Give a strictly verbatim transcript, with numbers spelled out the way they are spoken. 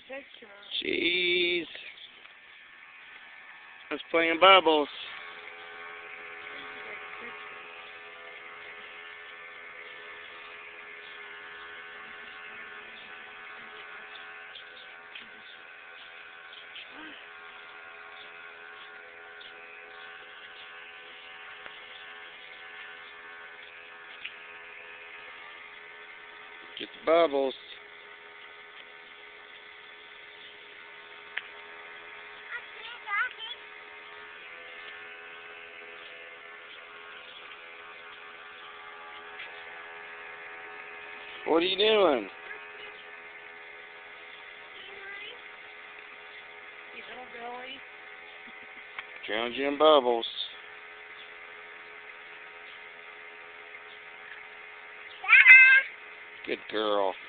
picture. Jeez. I was playing bubbles. Get the bubbles. What are you doing? You little Billy. Drowned you in bubbles. Good girl.